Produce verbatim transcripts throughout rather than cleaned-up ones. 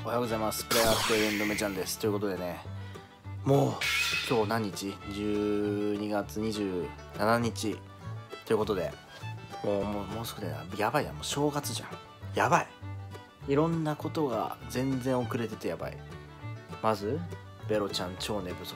おはようございます。プレイヤーとエンドメちゃんです。ということでね、もう今日何日 ?じゅうにがつにじゅうしちにちということで、もうもうもうすぐでやばいや、もう正月じゃん。やばい。いろんなことが全然遅れててやばい。まずベロちゃん超寝不足。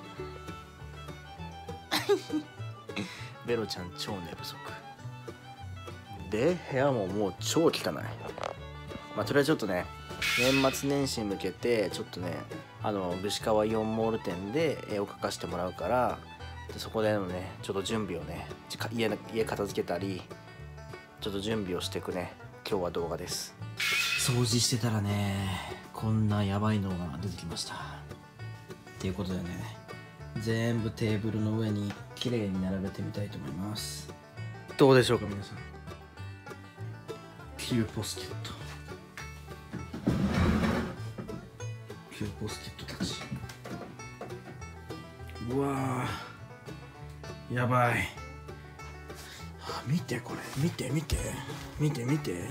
ベロちゃん超寝不足で、部屋ももう超汚い。まあとりあえずちょっとね、年末年始に向けてちょっとね、あの串川イオンモール店で絵を描かせてもらうから、でそこでのねちょっと準備をね、家家片付けたりちょっと準備をしていくね、今日は動画です。掃除してたらね、こんなやばいのが出てきました。っていうことでね、全部テーブルの上に綺麗に並べてみたいと思います。どうでしょうか皆さん。キューポスケットキューポスケットたち、うわーやばい。見てこれ、見て見て見て見て、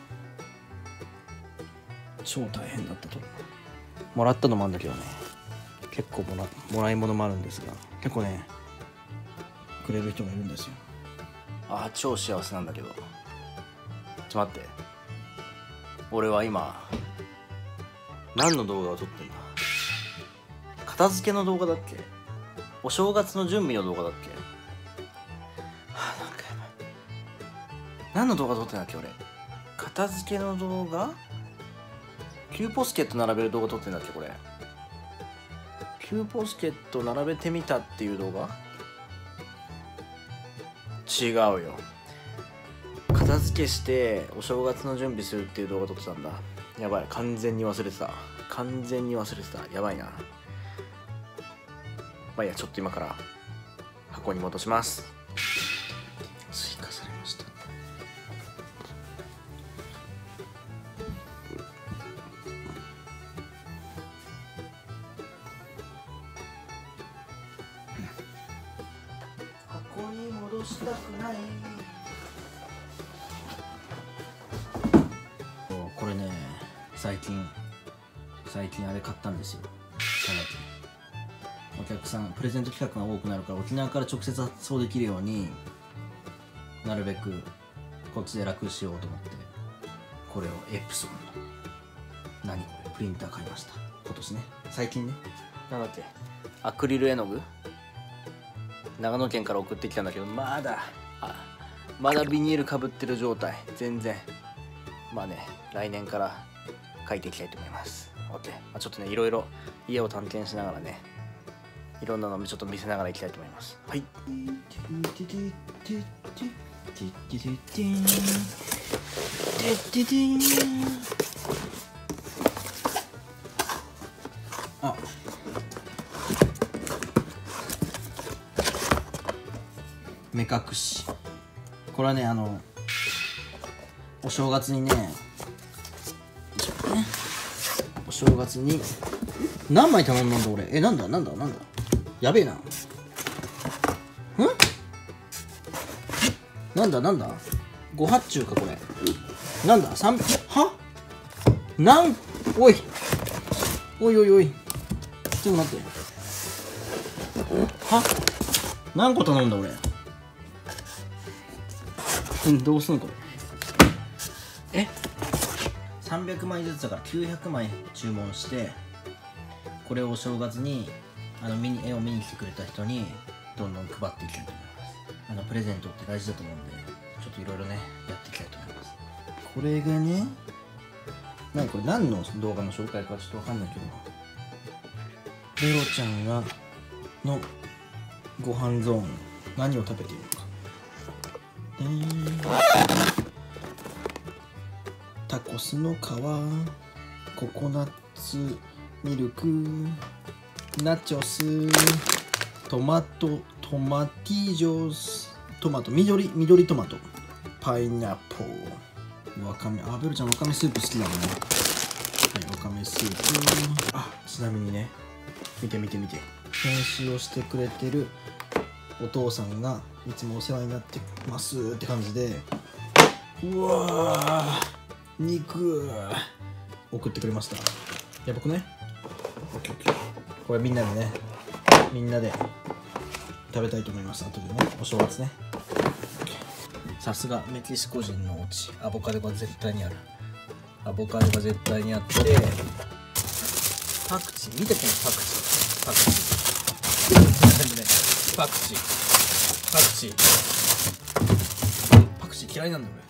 超大変だったと。もらったのもあるんだけどね、結構もらもらい物もあるんですが、結構ねくれる人がいるんですよ。ああ超幸せなんだけど、ちょっと待って、俺は今何の動画を撮ってんだ。片付けの動画だっけ、お正月の準備の動画だっけ。はあ、なんかやばい。何の動画撮ってんだっけ俺。片付けの動画、キューポスケット並べる動画撮ってんだっけこれ。キューポスケット並べてみたっていう動画、違うよ。片付けしてお正月の準備するっていう動画撮ってたんだ。やばい、完全に忘れてた。完全に忘れてた。やばいな。まあいいや、ちょっと今から箱に戻します。追加されました。箱に戻したくない。これね、最近最近あれ買ったんですよ。お客さんプレゼント企画が多くなるから、沖縄から直接発送できるようになるべくこっちで楽しようと思って、これをエプソンの何これプリンター買いました。今年ね、最近ね。なんだっけ、アクリル絵の具、長野県から送ってきたんだけど、まだあまだビニールかぶってる状態。全然まあね、来年から描いていきたいと思います。 OK、まあ、ちょっとねいろいろ家を探検しながらね、いろんなのちょっと見せながらいきたいと思います。はい。あ、目隠し。これはね、あのお正月にね、お正月に何枚頼んだんだ俺。え、なんだなんだなんだ、やべえな。んなんだなんだ、ご発注かこれ。なんださんはなんおいおいおいおい、ちょっと待って、は何個頼んだ俺。んどうすんのこれ。えさんびゃくまいずつだからきゅうひゃくまい注文して、これをお正月にあの見に絵を見に来てくれた人にどんどん配っていきたいと思います。あのプレゼントって大事だと思うんで、ちょっといろいろねやっていきたいと思います。これがね、何これ、何の動画の紹介かちょっとわかんないけど、ベロちゃんがのご飯ゾーン、何を食べているのか。えー、タコスの皮、ココナッツミルク、ナチョス、トマト、トマティジョス、トマト、緑、緑トマト、パイナップル、わかめ、あ、ベロちゃんわかめスープ好きだもんね。はい、わかめスープ。あ、ちなみにね、見て見て見て、編集をしてくれてるお父さんがいつもお世話になってますって感じで、うわー、肉送ってくれました。やばくね。これみんなでね、みんなで食べたいと思います。後でね、お正月ね。さすがメキシコ人のお家、アボカドが絶対にある。アボカドが絶対にあって、パクチー、見てこのパクチー、パクチー、パクチー、パクチー、パクチー嫌いなんだよ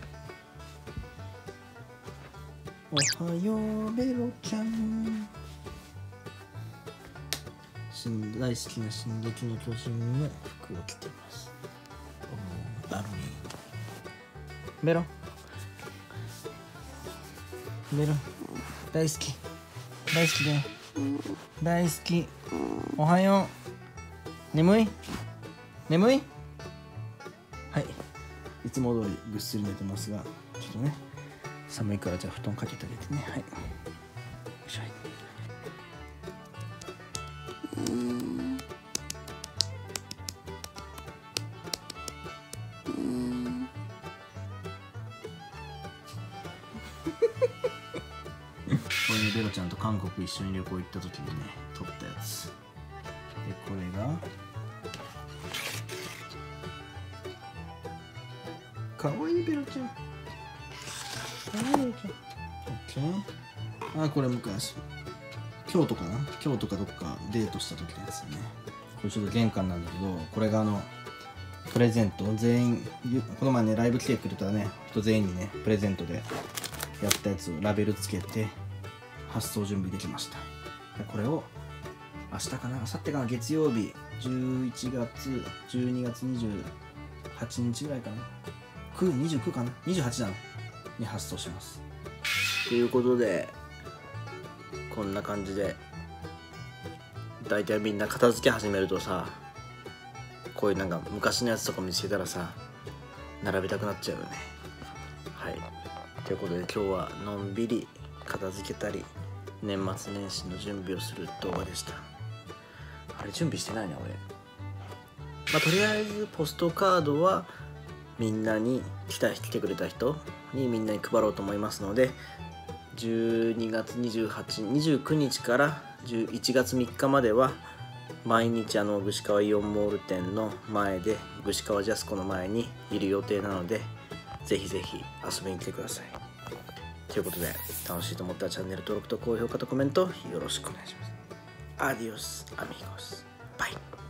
俺。おはようベロちゃん。大好きな進撃の巨人の服を着ています。おー、バルニー。ベロベロ大好き大好きだよ大好き。おはよう。眠い眠い。はい、いつも通りぐっすり寝てますが、ちょっとね寒いから、じゃあ布団かけてあげてね。はい、よいしょ。うんうんこれね、ベロちゃんと韓国一緒に旅行行った時にね撮ったやつで、これがかわいいベロちゃん。かわいいベロちゃん。オッケー。あ、これ昔京都かな、京都かどっかデートした時のやつね。これちょっと玄関なんだけど、これがあのプレゼント全員、この前ねライブ来てくれたね人全員にねプレゼントでやったやつをラベルつけて発送準備できました。これを明日かな、明後日かな、月曜日じゅういちがつじゅうにがつにじゅうはちにちぐらいかな、くにじゅうくかな、にじゅうはちだなに発送します。ということで、こんな感じで大体みんな片付け始めるとさ、こういうなんか昔のやつとか見つけたらさ並べたくなっちゃうよね。はい、ということで今日はのんびり片付けたり年末年始の準備をする動画でした。あれ準備してないね俺。まあ、とりあえずポストカードはみんなに来た来てくれた人にみんなに配ろうと思いますので、じゅうにがつにじゅうはち、にじゅうくにちからじゅういちがつみっかまでは毎日あの串川イオンモール店の前で串川ジャスコの前にいる予定なので、ぜひぜひ遊びに来てください。ということで、楽しいと思ったらチャンネル登録と高評価とコメントよろしくお願いします。アディオスアミゴスバイ。